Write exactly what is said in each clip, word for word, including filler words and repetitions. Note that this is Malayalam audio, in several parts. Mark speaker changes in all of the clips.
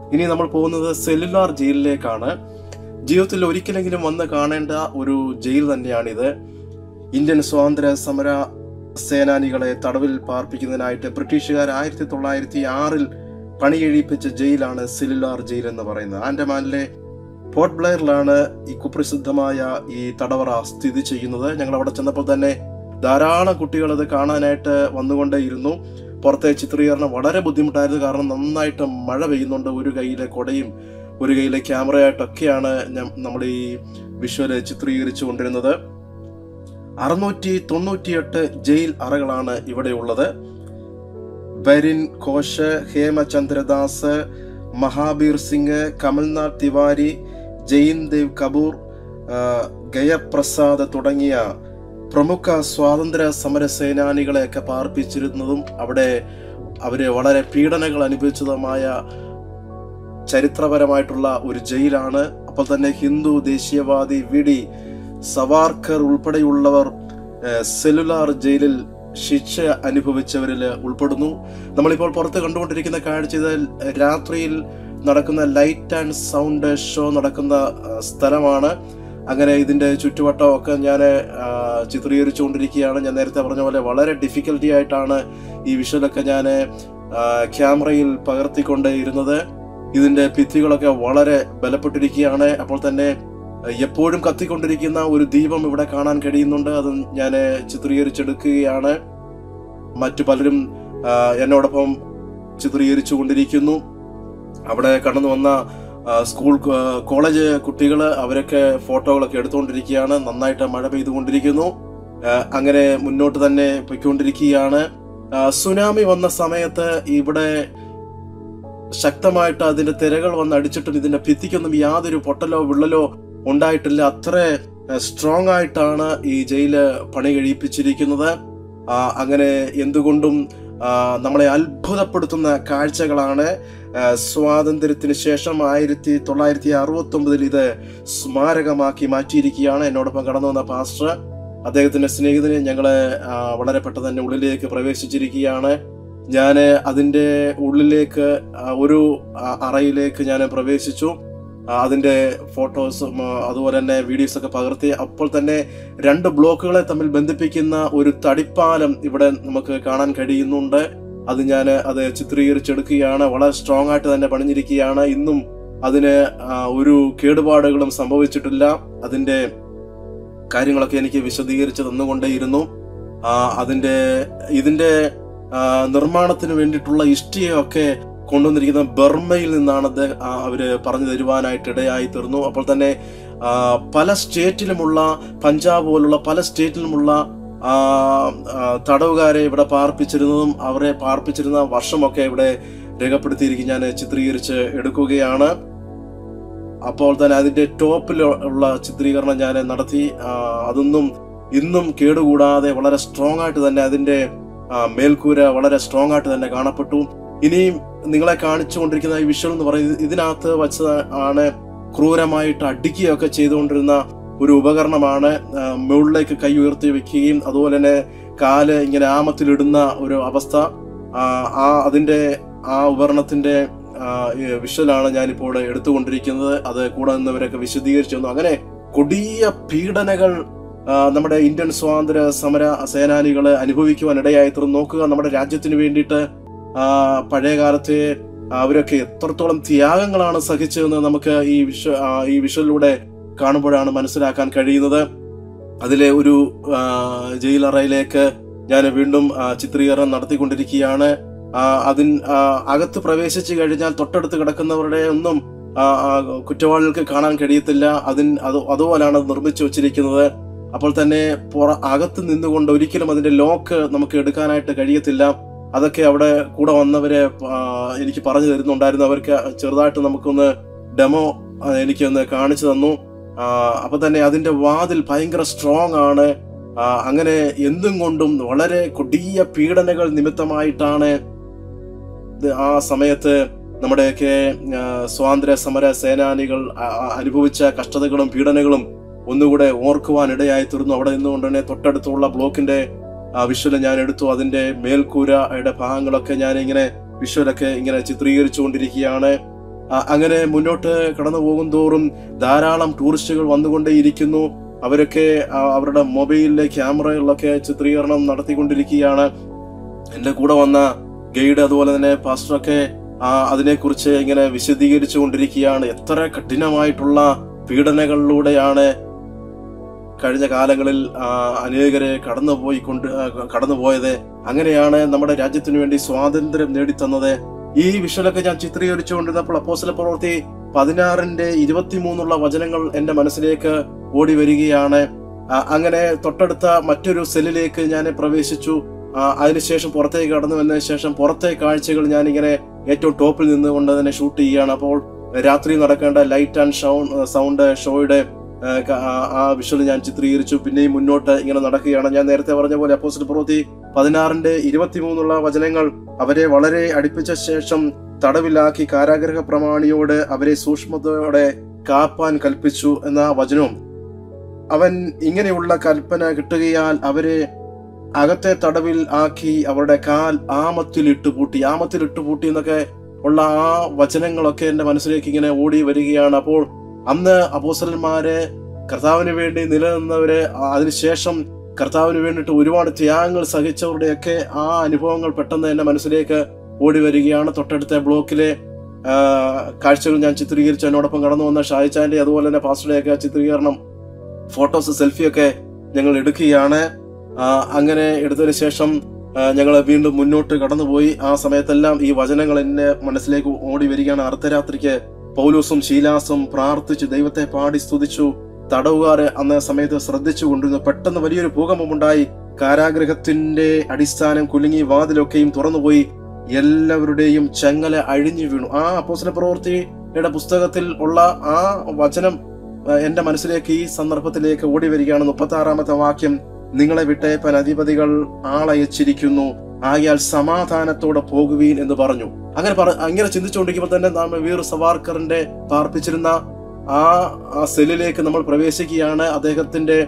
Speaker 1: ഇനി നമ്മൾ പോകുന്നത് സെല്ലുലാർ ജയിലിലേക്കാണ്. ജീവിതത്തിൽ ഒരിക്കലെങ്കിലും വന്ന് കാണേണ്ട ഒരു ജയിൽ തന്നെയാണിത്. ഇന്ത്യൻ സ്വാതന്ത്ര്യ സമര സേനാനികളെ തടവിൽ പാർപ്പിക്കുന്നതിനായിട്ട് ബ്രിട്ടീഷുകാർ ആയിരത്തി തൊള്ളായിരത്തി ആറിൽ പണിയെഴുപ്പിച്ച ജയിലാണ് സെല്ലുലാർ ജയിൽ എന്ന് പറയുന്നത്. ആൻഡമാനിലെ പോർട്ട് ബ്ലെയറിലാണ് ഈ കുപ്രസിദ്ധമായ ഈ തടവറ സ്ഥിതി ചെയ്യുന്നത്. ഞങ്ങൾ അവിടെ ചെന്നപ്പോൾ തന്നെ ധാരാളം കുട്ടികൾ അത് കാണാനായിട്ട് വന്നുകൊണ്ടേയിരുന്നു. പുറത്തെ ചിത്രീകരണം വളരെ ബുദ്ധിമുട്ടായിരുന്നു, കാരണം നന്നായിട്ട് മഴ പെയ്യുന്നുണ്ട്. ഒരു കയ്യിലെ കൊടയും ഒരു കയ്യിലെ ക്യാമറയായിട്ടൊക്കെയാണ് നമ്മൾ ഈ വിഷ്വല് ചിത്രീകരിച്ചു കൊണ്ടിരുന്നത്. അറുന്നൂറ്റി തൊണ്ണൂറ്റിയെട്ട് ജയിൽ അറകളാണ് ഇവിടെ ഉള്ളത്. ബരിൻ ഘോഷ്, ഹേമചന്ദ്രദാസ്, മഹാബീർ സിംഗ്, കമൽനാഥ് തിവാരി, ജയിൻ ദേവ് കപൂർ, ഗയപ്രസാദ് തുടങ്ങിയ പ്രമുഖ സ്വാതന്ത്ര്യ സമര സേനാനികളെയൊക്കെ പാർപ്പിച്ചിരുന്നതും അവിടെ അവര് വളരെ പീഡനങ്ങൾ അനുഭവിച്ചതുമായ ചരിത്രപരമായിട്ടുള്ള ഒരു ജയിലാണ്. അപ്പോൾ തന്നെ ഹിന്ദു ദേശീയവാദി വി ഡി സവാർക്കർ ഉൾപ്പെടെയുള്ളവർ സെല്ലുലാർ ജയിലിൽ ശിക്ഷ അനുഭവിച്ചവരിൽ ഉൾപ്പെടുന്നു. നമ്മളിപ്പോൾ പുറത്ത് കണ്ടുകൊണ്ടിരിക്കുന്ന കാഴ്ച രാത്രിയിൽ നടക്കുന്ന ലൈറ്റ് ആൻഡ് സൗണ്ട് ഷോ നടക്കുന്ന സ്ഥലമാണ്. അങ്ങനെ ഇതിന്റെ ചുറ്റുവട്ടം ഒക്കെ ഞാൻ ചിത്രീകരിച്ചു കൊണ്ടിരിക്കുകയാണ്. ഞാൻ നേരത്തെ പറഞ്ഞ പോലെ വളരെ ഡിഫിക്കൽട്ടി ആയിട്ടാണ് ഈ വിഷ്വലൊക്കെ ഞാൻ ക്യാമറയിൽ പകർത്തിക്കൊണ്ടേ ഇരുന്നത്. ഇതിന്റെ ഭിത്തികളൊക്കെ വളരെ ബലപ്പെട്ടിരിക്കുകയാണ്. അപ്പോൾ തന്നെ എപ്പോഴും കത്തിക്കൊണ്ടിരിക്കുന്ന ഒരു ദീപം ഇവിടെ കാണാൻ കഴിയുന്നുണ്ട്. അത് ഞാൻ ചിത്രീകരിച്ചെടുക്കുകയാണ്. മറ്റു പലരും എന്നോടൊപ്പം ചിത്രീകരിച്ചു കൊണ്ടിരിക്കുന്നു. അവിടെ കടന്നു വന്ന സ്കൂൾ കോളേജ് കുട്ടികൾ അവരൊക്കെ ഫോട്ടോകളൊക്കെ എടുത്തുകൊണ്ടിരിക്കുകയാണ്. നന്നായിട്ട് മഴ പെയ്തുകൊണ്ടിരിക്കുന്നു. അങ്ങനെ മുന്നോട്ട് തന്നെ പോയിക്കൊണ്ടിരിക്കുകയാണ്. സുനാമി വന്ന സമയത്ത് ഇവിടെ ശക്തമായിട്ട് അതിന്റെ തിരകൾ വന്ന് അടിച്ചിട്ടും ഇതിന്റെ ഭിത്തിക്കൊന്നും യാതൊരു പൊട്ടലോ വിള്ളലോ ഉണ്ടായിട്ടില്ല. അത്ര സ്ട്രോങ് ആയിട്ടാണ് ഈ ജയില് പണി കഴിപ്പിച്ചിരിക്കുന്നത്. അങ്ങനെ എന്തുകൊണ്ടും നമ്മളെ അത്ഭുതപ്പെടുത്തുന്ന കാഴ്ചകളാണ്. സ്വാതന്ത്ര്യത്തിന് ശേഷം ആയിരത്തി തൊള്ളായിരത്തി അറുപത്തി ഒമ്പതിൽ ഇത് സ്മാരകമാക്കി മാറ്റിയിരിക്കുകയാണ്. എന്നോടൊപ്പം കടന്നു വന്ന പാസ്റ്റർ, അദ്ദേഹത്തിന്റെ സ്നേഹിതന് ഞങ്ങള് വളരെ പെട്ടെന്ന് തന്നെ ഉള്ളിലേക്ക് പ്രവേശിച്ചിരിക്കുകയാണ്. ഞാൻ അതിന്റെ ഉള്ളിലേക്ക് ഒരു അറയിലേക്ക് ഞാൻ പ്രവേശിച്ചു. അതിന്റെ ഫോട്ടോസും അതുപോലെ തന്നെ വീഡിയോസ് ഒക്കെ പകർത്തി. അപ്പോൾ തന്നെ രണ്ട് ബ്ലോക്കുകളെ തമ്മിൽ ബന്ധിപ്പിക്കുന്ന ഒരു തടിപ്പാലം ഇവിടെ നമുക്ക് കാണാൻ കഴിയുന്നുണ്ട്. അത് ഞാൻ അത് ചിത്രീകരിച്ചെടുക്കുകയാണ്. വളരെ സ്ട്രോങ് ആയിട്ട് തന്നെ പണിഞ്ഞിരിക്കുകയാണ്. ഇന്നും അതിന് ഒരു കേടുപാടുകളും സംഭവിച്ചിട്ടില്ല. അതിന്റെ കാര്യങ്ങളൊക്കെ എനിക്ക് വിശദീകരിച്ച് തന്നുകൊണ്ടേയിരുന്നു. അതിന്റെ ഇതിന്റെ നിർമ്മാണത്തിന് വേണ്ടിയിട്ടുള്ള ഇഷ്ടികയൊക്കെ കൊണ്ടുവന്നിരിക്കുന്ന ബർമയിൽ നിന്നാണ് അവര് പറഞ്ഞു തരുവാനായിട്ട് ഇടയായി തീർന്നു. അപ്പോൾ തന്നെ പല സ്റ്റേറ്റിലുമുള്ള, പഞ്ചാബ് പോലുള്ള പല സ്റ്റേറ്റിലുമുള്ള തടവുകാരെ ഇവിടെ പാർപ്പിച്ചിരുന്നതും അവരെ പാർപ്പിച്ചിരുന്ന വർഷമൊക്കെ ഇവിടെ രേഖപ്പെടുത്തിയിരിക്കും. ഞാൻ ചിത്രീകരിച്ച് എടുക്കുകയാണ്. അപ്പോൾ തന്നെ അതിന്റെ ടോപ്പിൽ ഉള്ള ചിത്രീകരണം ഞാൻ നടത്തി. അതൊന്നും ഇന്നും കേടുകൂടാതെ വളരെ സ്ട്രോങ് ആയിട്ട് തന്നെ അതിന്റെ മേൽക്കൂര വളരെ സ്ട്രോങ് ആയിട്ട് തന്നെ കാണപ്പെട്ടു. ഇനിയും നിങ്ങളെ കാണിച്ചുകൊണ്ടിരിക്കുന്ന ഈ വിഷ്വൽ എന്ന് പറയുന്നത് ഇതിനകത്ത് വച്ച് ആണ് ക്രൂരമായിട്ട് അടിക്കുകയൊക്കെ ചെയ്തുകൊണ്ടിരുന്ന ഒരു ഉപകരണമാണ്. മുകളിലേക്ക് കൈ ഉയർത്തി വെക്കുകയും അതുപോലെ തന്നെ കാല് ഇങ്ങനെ ആമത്തിലിടുന്ന ഒരു അവസ്ഥ. ആ അതിന്റെ ആ ഉപകരണത്തിന്റെ വിഷ്വലാണ് ഞാനിപ്പോൾ എടുത്തുകൊണ്ടിരിക്കുന്നത്. അത് കൂടെ നിന്നവരൊക്കെ വിശദീകരിച്ചു തന്നു. അങ്ങനെ കൊടിയ പീഡനകൾ നമ്മുടെ ഇന്ത്യൻ സ്വാതന്ത്ര്യ സമര സേനാനികള് അനുഭവിക്കുവാൻ ഇടയായി തീർന്നു. നോക്കുക, നമ്മുടെ രാജ്യത്തിന് വേണ്ടിയിട്ട് പഴയ കാലത്തെ അവരൊക്കെ എത്രത്തോളം ത്യാഗങ്ങളാണ് സഹിച്ചതെന്ന് നമുക്ക് ഈ വിഷ്വ ഈ വിഷ്വലിലൂടെ കാണുമ്പോഴാണ് മനസ്സിലാക്കാൻ കഴിയുന്നത്. അതിലെ ഒരു ജയിലറയിലേക്ക് ഞാൻ വീണ്ടും ചിത്രീകരണം നടത്തിക്കൊണ്ടിരിക്കുകയാണ്. അതിൻ അകത്ത് പ്രവേശിച്ചു കഴിഞ്ഞാൽ തൊട്ടടുത്ത് കിടക്കുന്നവരുടെ ഒന്നും കുറ്റവാളികൾക്ക് കാണാൻ കഴിയത്തില്ല. അതിൻ അത് അതുപോലാണ് നിർമ്മിച്ചു വച്ചിരിക്കുന്നത്. അപ്പോൾ തന്നെ പുറ അകത്ത് നിന്നുകൊണ്ട് ഒരിക്കലും അതിന്റെ ലോക്ക് നമുക്ക് എടുക്കാനായിട്ട് കഴിയത്തില്ല. അതൊക്കെ അവിടെ കൂടെ വന്നവരെ എനിക്ക് പറഞ്ഞു തരുന്നുണ്ടായിരുന്നു. അവർക്ക് ചെറുതായിട്ട് നമുക്കൊന്ന് ഡെമോ എനിക്കൊന്ന് കാണിച്ചു തന്നു. അപ്പൊ തന്നെ അതിന്റെ വാതിൽ ഭയങ്കര സ്ട്രോങ് ആണ്. അങ്ങനെ എന്തും കൊണ്ടും വളരെ കൊടിയ പീഡനകൾ നിമിത്തമായിട്ടാണ് ആ സമയത്ത് നമ്മുടെയൊക്കെ സ്വാതന്ത്ര്യ സമര സേനാനികൾ അനുഭവിച്ച കഷ്ടതകളും പീഡനങ്ങളും ഒന്നുകൂടെ ഓർക്കുവാൻ ഇടയായി തീർന്നു. അവിടെ നിന്നുകൊണ്ട് തന്നെ തൊട്ടടുത്തുള്ള ബ്ലോക്കിന്റെ വിഷ്വല് ഞാൻ എടുത്തു. അതിന്റെ മേൽക്കൂരയുടെ ഭാഗങ്ങളൊക്കെ ഞാൻ ഇങ്ങനെ വിഷ്വലൊക്കെ ഇങ്ങനെ ചിത്രീകരിച്ചു കൊണ്ടിരിക്കുകയാണ്. അങ്ങനെ മുന്നോട്ട് കടന്നു പോകും തോറും ധാരാളം ടൂറിസ്റ്റുകൾ വന്നുകൊണ്ടേയിരിക്കുന്നു. അവരൊക്കെ അവരുടെ മൊബൈലിലെ ക്യാമറകളിലൊക്കെ ചിത്രീകരണം നടത്തിക്കൊണ്ടിരിക്കുകയാണ്. എൻ്റെ കൂടെ വന്ന ഗൈഡ് അതുപോലെ തന്നെ പാസ്റ്ററൊക്കെ അതിനെക്കുറിച്ച് ഇങ്ങനെ വിശദീകരിച്ചു കൊണ്ടിരിക്കുകയാണ്. എത്ര കഠിനമായിട്ടുള്ള പീഡനങ്ങളിലൂടെയാണ് കഴിഞ്ഞ കാലങ്ങളിൽ അനേകരെ കടന്നുപോയി കൊണ്ട് കടന്നുപോയത്. അങ്ങനെയാണ് നമ്മുടെ രാജ്യത്തിനു വേണ്ടി സ്വാതന്ത്ര്യം നേടിത്തന്നത്. ഈ വിഷ്വലൊക്കെ ഞാൻ ചിത്രീകരിച്ചുകൊണ്ടിരുന്നപ്പോൾ അപ്പോസ്തല പ്രവൃത്തി പതിനാറിന്റെ ഇരുപത്തിമൂന്നുള്ള വചനങ്ങൾ എന്റെ മനസ്സിലേക്ക് ഓടി വരികയാണ്. അങ്ങനെ തൊട്ടടുത്ത മറ്റൊരു സെല്ലിലേക്ക് ഞാൻ പ്രവേശിച്ചു. അതിനുശേഷം പുറത്തേക്ക് കടന്നു വന്നതിന് ശേഷം പുറത്തെ കാഴ്ചകൾ ഞാൻ ഇങ്ങനെ ഏറ്റവും ടോപ്പിൽ നിന്നുകൊണ്ട് തന്നെ ഷൂട്ട് ചെയ്യുകയാണ്. അപ്പോൾ രാത്രി നടക്കേണ്ട ലൈറ്റ് ആൻഡ് സൗണ്ട് സൗണ്ട് ഷോയുടെ ആ വിഷ്വൽ ഞാൻ ചിത്രീകരിച്ചു. പിന്നെയും മുന്നോട്ട് ഇങ്ങനെ നടക്കുകയാണ്. ഞാൻ നേരത്തെ പറഞ്ഞ പോലെ അപ്പോസ്തല പ്രവൃത്തി പതിനാറിന്റെ ഇരുപത്തിമൂന്നുള്ള വചനങ്ങൾ അവരെ വളരെ അടുപ്പിച്ച ശേഷം തടവിലാക്കി കാരാഗൃഹ പ്രമാണിയോട് അവരെ സൂക്ഷ്മതയോടെ കാപ്പാൻ കൽപ്പിച്ചു എന്ന വചനവും, അവൻ ഇങ്ങനെയുള്ള കൽപ്പന കിട്ടുകയാൽ അവരെ അകത്തെ തടവിൽ ആക്കി അവരുടെ കാൽ ആമത്തിൽ ഇട്ടുപൂട്ടി ആമത്തിൽ ഇട്ടുപൂട്ടി എന്നൊക്കെ ഉള്ള ആ വചനങ്ങളൊക്കെ എന്റെ മനസ്സിലേക്ക് ഇങ്ങനെ ഓടി വരികയാണ്. അപ്പോൾ അന്ന് അപ്പോസ്തലന്മാരെ കർത്താവിന് വേണ്ടി നിലനിന്നവര്, അതിനുശേഷം കർത്താവിന് വേണ്ടിയിട്ട് ഒരുപാട് ത്യാഗങ്ങൾ സഹിച്ചവരുടെയൊക്കെ ആ അനുഭവങ്ങൾ പെട്ടെന്ന് എന്റെ മനസ്സിലേക്ക് ഓടി വരികയാണ്. തൊട്ടടുത്ത ബ്ലോക്കിലെ കാഴ്ചകൾ ഞാൻ ചിത്രീകരിച്ചു. എന്നോടൊപ്പം കടന്നു വന്ന ഷായിച്ചാന്റെ അതുപോലെ തന്നെ പാസ്റ്ററുടെയൊക്കെ ചിത്രീകരണം, ഫോട്ടോസ്, സെൽഫിയൊക്കെ ഞങ്ങൾ എടുക്കുകയാണ്. അങ്ങനെ എടുത്തതിന് ശേഷം ഞങ്ങൾ വീണ്ടും മുന്നോട്ട് കടന്നുപോയി. ആ സമയത്തെല്ലാം ഈ വചനങ്ങൾ എന്നെ മനസ്സിലേക്ക് ഓടി വരികയാണ്. അർദ്ധരാത്രിക്ക് പൗലോസും ശീലാസും പ്രാർത്ഥിച്ചു ദൈവത്തെ പാടി സ്തുതിച്ചു. തടവുകാരെ അന്ന സമയത്ത് ശ്രദ്ധിച്ചു കൊണ്ടിരുന്നു. പെട്ടെന്ന് വലിയൊരു ഭൂകമ്പമുണ്ടായി. കാരാഗൃഹത്തിന്റെ അടിസ്ഥാനം കുലുങ്ങി, വാതിലൊക്കെയും തുറന്നുപോയി, എല്ലാവരുടെയും ചങ്ങല അഴിഞ്ഞു വീണു. ആ അപ്പോസ്തല പ്രവൃത്തിയുടെ പുസ്തകത്തിൽ ഉള്ള ആ വചനം എന്റെ മനസ്സിലേക്ക് ഈ സന്ദർഭത്തിലേക്ക് ഓടി വരികയാണ്. മുപ്പത്തി ആറാമത്തെ വാക്യം, നിങ്ങളെ വിട്ടയപ്പാൻ അധിപതികൾ ആളയച്ചിരിക്കുന്നു, ആയാൽ സമാധാനത്തോടെ പോകുവീൻ എന്ന് പറഞ്ഞു. അങ്ങനെ പറ അങ്ങനെ ചിന്തിച്ചുകൊണ്ടിരിക്കുമ്പോൾ തന്നെ നാം വീർ സവാർക്കറിന്റെ പാർപ്പിച്ചിരുന്ന ആ സെല്ലിലേക്ക് നമ്മൾ പ്രവേശിക്കുകയാണ്. അദ്ദേഹത്തിന്റെ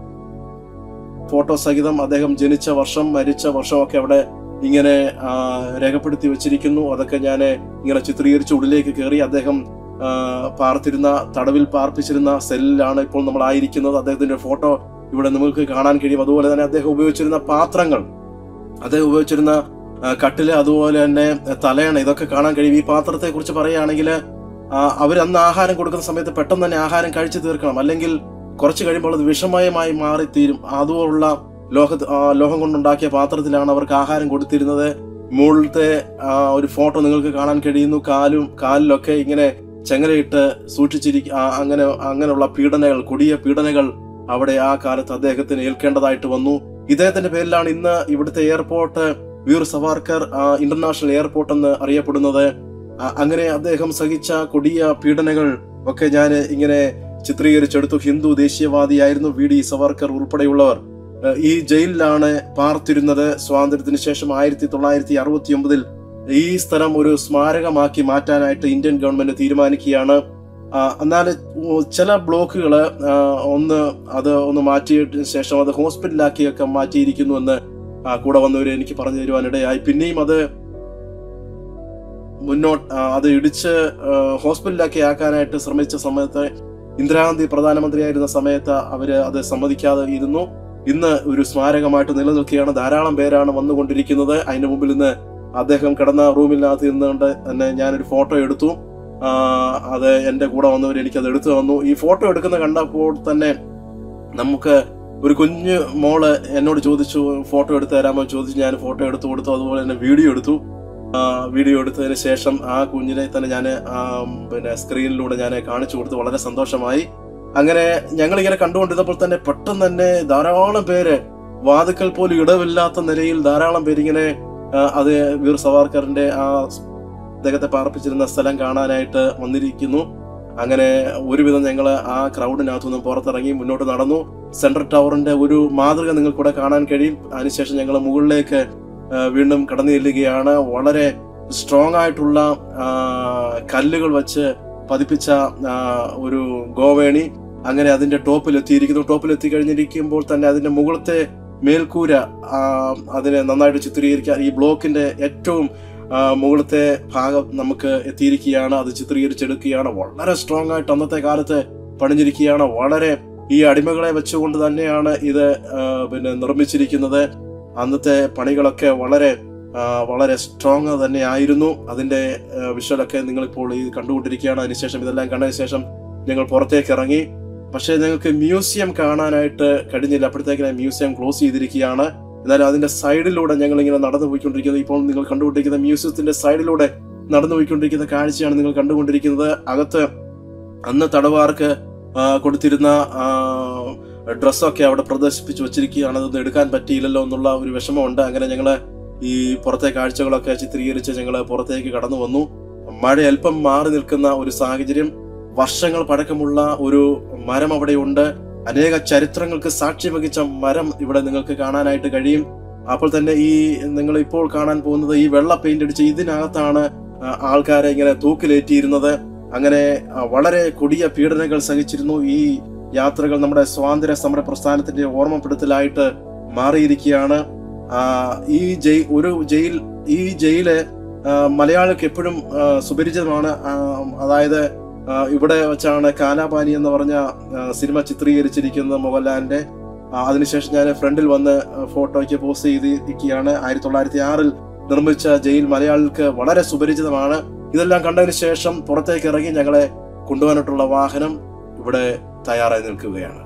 Speaker 1: ഫോട്ടോ സഹിതം അദ്ദേഹം ജനിച്ച വർഷം, മരിച്ച വർഷമൊക്കെ അവിടെ ഇങ്ങനെ രേഖപ്പെടുത്തി വെച്ചിരിക്കുന്നു. അതൊക്കെ ഞാൻ ഇങ്ങനെ ചിത്രീകരിച്ച് ഉള്ളിലേക്ക് കയറി. അദ്ദേഹം പാർത്തിരുന്ന തടവിൽ പാർപ്പിച്ചിരുന്ന സെല്ലിലാണ് ഇപ്പോൾ നമ്മൾ ആയിരിക്കുന്നത്. അദ്ദേഹത്തിന്റെ ഫോട്ടോ ഇവിടെ നമുക്ക് കാണാൻ കഴിയും. അതുപോലെ തന്നെ അദ്ദേഹം ഉപയോഗിച്ചിരുന്ന പാത്രങ്ങൾ, അദ്ദേഹം ഉപയോഗിച്ചിരുന്ന കട്ടില്, അതുപോലെ തന്നെ തലയണ, ഇതൊക്കെ കാണാൻ കഴിയും. ഈ പാത്രത്തെ കുറിച്ച് പറയുകയാണെങ്കിൽ അവരന്ന് ആഹാരം കൊടുക്കുന്ന സമയത്ത് പെട്ടെന്ന് തന്നെ ആഹാരം കഴിച്ചു തീർക്കണം, അല്ലെങ്കിൽ കുറച്ച് കഴിയുമ്പോൾ അത് വിഷമയമായി മാറിത്തീരും. അതുപോലുള്ള ലോഹ ലോഹം കൊണ്ടുണ്ടാക്കിയ പാത്രത്തിലാണ് അവർക്ക് ആഹാരം കൊടുത്തിരുന്നത്. മുകളിലത്തെ ഒരു ഫോട്ടോ നിങ്ങൾക്ക് കാണാൻ കഴിയുന്നു. കാലും കാലിലൊക്കെ ഇങ്ങനെ ചെങ്ങലയിട്ട് സൂക്ഷിച്ചിരിക്കുക. അങ്ങനെ അങ്ങനെയുള്ള പീഡനകൾ, കൊടിയ പീഡനകൾ അവിടെ ആ കാലത്ത് അദ്ദേഹത്തിന് ഏൽക്കേണ്ടതായിട്ട് വന്നു. ഇദ്ദേഹത്തിന്റെ പേരിലാണ് ഇന്ന് ഇവിടുത്തെ airport Veer Savarkar international airport എന്ന് അറിയപ്പെടുന്നത്. അങ്ങനെ അദ്ദേഹം സഹിച്ച കൊടിയ പീഡനങ്ങൾ ഒക്കെ ഞാൻ ഇങ്ങനെ ചിത്രീകരിച്ചെടുത്തു. ഹിന്ദു ദേശീയവാദിയായിരുന്നു വി ഡി സവാർക്കർ ഉൾപ്പെടെയുള്ളവർ. ഈ ജയിലിലാണ് പാർത്തിരുന്നത്. സ്വാതന്ത്ര്യത്തിന് ശേഷം ആയിരത്തി തൊള്ളായിരത്തി അറുപത്തി ഒമ്പതിൽ ഈ സ്ഥലം ഒരു സ്മാരകമാക്കി മാറ്റാനായിട്ട് ഇന്ത്യൻ ഗവൺമെന്റ് തീരുമാനിക്കുകയാണ്. എന്നാൽ ചില ബ്ലോക്കുകള് ഒന്ന് അത് ഒന്ന് മാറ്റിയതിനു ശേഷം അത് ഹോസ്പിറ്റലാക്കിയൊക്കെ മാറ്റിയിരിക്കുന്നു എന്ന് കൂടെ വന്നവര് എനിക്ക് പറഞ്ഞു തരുവാനിടയായി. പിന്നെയും അത് മുന്നോട്ട് അത് ഇടിച്ച് ഹോസ്പിറ്റലാക്കി ആക്കാനായിട്ട് ശ്രമിച്ച സമയത്ത്, ഇന്ദിരാഗാന്ധി പ്രധാനമന്ത്രിയായിരുന്ന സമയത്ത് അവര് അത് സമ്മതിക്കാതെ ഇരുന്നു. ഇന്ന് ഒരു സ്മാരകമായിട്ട് നിലനിൽക്കുകയാണ്. ധാരാളം പേരാണ് വന്നുകൊണ്ടിരിക്കുന്നത്. അതിന്റെ മുമ്പിൽ ഇന്ന് അദ്ദേഹം കിടന്ന റൂമിനകത്ത് നിന്നുകൊണ്ട് തന്നെ ഞാനൊരു ഫോട്ടോ എടുത്തു. അത് എന്റെ കൂടെ വന്നവർ എനിക്കത് എടുത്തു തന്നു. ഈ ഫോട്ടോ എടുക്കുന്ന കണ്ടപ്പോൾ തന്നെ നമുക്ക് ഒരു കുഞ്ഞു മോള് എന്നോട് ചോദിച്ചു ഫോട്ടോ എടുത്ത് തരാമോ ചോദിച്ചു. ഞാൻ ഫോട്ടോ എടുത്തു കൊടുത്തു. അതുപോലെ തന്നെ വീഡിയോ എടുത്തു. വീഡിയോ എടുത്തതിന് ശേഷം ആ കുഞ്ഞിനെ തന്നെ ഞാൻ പിന്നെ സ്ക്രീനിലൂടെ ഞാൻ കാണിച്ചു കൊടുത്തു. വളരെ സന്തോഷമായി. അങ്ങനെ ഞങ്ങളിങ്ങനെ കണ്ടുകൊണ്ടിരുന്നപ്പോൾ തന്നെ പെട്ടെന്ന് തന്നെ ധാരാളം പേര്, വാതുക്കൽ പോലും ഇടവില്ലാത്ത നിലയിൽ ധാരാളം പേരിങ്ങനെ അത് വീർ സവാർക്കറിന്റെ ആ അദ്ദേഹത്തെ പാർപ്പിച്ചിരുന്ന സ്ഥലം കാണാനായിട്ട് വന്നിരിക്കുന്നു. അങ്ങനെ ഒരുവിധം ഞങ്ങൾ ആ ക്രൗഡിനകത്തുനിന്നും പുറത്തിറങ്ങി മുന്നോട്ട് നടന്നു. സെൻട്രൽ ടവറിന്റെ ഒരു മാതൃക നിങ്ങൾക്കൂടെ കാണാൻ കഴിയും. അതിനുശേഷം ഞങ്ങൾ മുകളിലേക്ക് വീണ്ടും കടന്നു ചെല്ലുകയാണ്. വളരെ സ്ട്രോങ് ആയിട്ടുള്ള കല്ലുകൾ വെച്ച് പതിപ്പിച്ച ഒരു ഗോവേണി. അങ്ങനെ അതിന്റെ ടോപ്പിൽ എത്തിയിരിക്കുന്നു. ടോപ്പിൽ എത്തിക്കഴിഞ്ഞിരിക്കുമ്പോൾ തന്നെ അതിന്റെ മുകളിലത്തെ മേൽക്കൂര അതിനെ നന്നായിട്ട് ചിത്രീകരിക്കാൻ ഈ ബ്ലോക്കിന്റെ ഏറ്റവും മുകളിലത്തെ ഭാഗം നമുക്ക് എത്തിയിരിക്കുകയാണ്. അത് ചിത്രീകരിച്ചെടുക്കുകയാണ്. വളരെ സ്ട്രോങ് ആയിട്ട് അന്നത്തെ കാലത്ത് പണിഞ്ഞിരിക്കുകയാണ്. വളരെ ഈ അടിമകളെ വെച്ചുകൊണ്ട് തന്നെയാണ് ഇത് പിന്നെ നിർമ്മിച്ചിരിക്കുന്നത്. അന്നത്തെ പണികളൊക്കെ വളരെ വളരെ സ്ട്രോങ് തന്നെ ആയിരുന്നു. അതിന്റെ വിഷ്വലൊക്കെ നിങ്ങളിപ്പോൾ ഈ കണ്ടുകൊണ്ടിരിക്കുകയാണ്. അതിനുശേഷം ഇതെല്ലാം കണ്ടതിന് ശേഷം ഞങ്ങൾ പുറത്തേക്ക് ഇറങ്ങി. പക്ഷേ ഞങ്ങൾക്ക് മ്യൂസിയം കാണാനായിട്ട് കഴിഞ്ഞില്ല. അപ്പോഴത്തേക്കിനെ മ്യൂസിയം ക്ലോസ് ചെയ്തിരിക്കുകയാണ്. എന്നാലും അതിന്റെ സൈഡിലൂടെ ഞങ്ങൾ ഇങ്ങനെ നടന്നു പോയിക്കൊണ്ടിരിക്കുന്നത്, ഇപ്പോൾ നിങ്ങൾ കണ്ടുകൊണ്ടിരിക്കുന്ന മ്യൂസിയത്തിന്റെ സൈഡിലൂടെ നടന്നു പോയിക്കൊണ്ടിരിക്കുന്ന കാഴ്ചയാണ് നിങ്ങൾ കണ്ടുകൊണ്ടിരിക്കുന്നത്. അകത്ത് അന്ന് തടവുകാർക്ക് കൊടുത്തിരുന്ന ഡ്രസ്സൊക്കെ അവിടെ പ്രദർശിപ്പിച്ച് വെച്ചിരിക്കുകയാണ്. അതൊന്നും എടുക്കാൻ പറ്റിയില്ലല്ലോ എന്നുള്ള ഒരു വിഷമമുണ്ട്. അങ്ങനെ ഞങ്ങള് ഈ പുറത്തെ കാഴ്ചകളൊക്കെ ചിത്രീകരിച്ച് ഞങ്ങൾ പുറത്തേക്ക് കടന്നു വന്നു. മഴ അല്പം മാറി നിൽക്കുന്ന ഒരു സാഹചര്യം. വർഷങ്ങൾ പഴക്കമുള്ള ഒരു മരം അവിടെയുണ്ട്. അനേക ചരിത്രങ്ങൾക്ക് സാക്ഷ്യം വഹിച്ച മരം ഇവിടെ നിങ്ങൾക്ക് കാണാനായിട്ട് കഴിയും. അപ്പോൾ തന്നെ ഈ നിങ്ങൾ ഇപ്പോൾ കാണാൻ പോകുന്നത് ഈ വെള്ള പെയിന്റ് അടിച്ച് ഇതിനകത്താണ് ആൾക്കാരെ ഇങ്ങനെ തൂക്കിലേറ്റിയിരുന്നത്. അങ്ങനെ വളരെ കൊടിയ പീഡനങ്ങൾ സഹിച്ചിരുന്നു. ഈ യാത്രകൾ നമ്മുടെ സ്വാതന്ത്ര്യ സമര പ്രസ്ഥാനത്തിന്റെ ഓർമ്മപ്പെടുത്തലായിട്ട് മാറിയിരിക്കുകയാണ്. ഈ ജയിൽ ഒരു ജയിൽ ഈ ജയില് മലയാളികൾക്ക് എപ്പോഴും സുപരിചിതമാണ്. അതായത് ഇവിടെ വെച്ചാണ് കാലാപാനി എന്ന് പറഞ്ഞ സിനിമ ചിത്രീകരിച്ചിരിക്കുന്നത് മോഹൻലാലിന്റെ. അതിനുശേഷം ഞാൻ ഫ്രണ്ടിൽ വന്ന് ഫോട്ടോയ്ക്ക് പോസ്റ്റ് ചെയ്തിരിക്കുകയാണ്. ആയിരത്തി തൊള്ളായിരത്തി ആറിൽ നിർമ്മിച്ച ജയിൽ മലയാളികൾക്ക് വളരെ സുപരിചിതമാണ്. ഇതെല്ലാം കണ്ടതിന് ശേഷം പുറത്തേക്ക് ഇറങ്ങി ഞങ്ങളെ കൊണ്ടുപോകാനായിട്ടുള്ള വാഹനം ഇവിടെ തയ്യാറായി നിൽക്കുകയാണ്.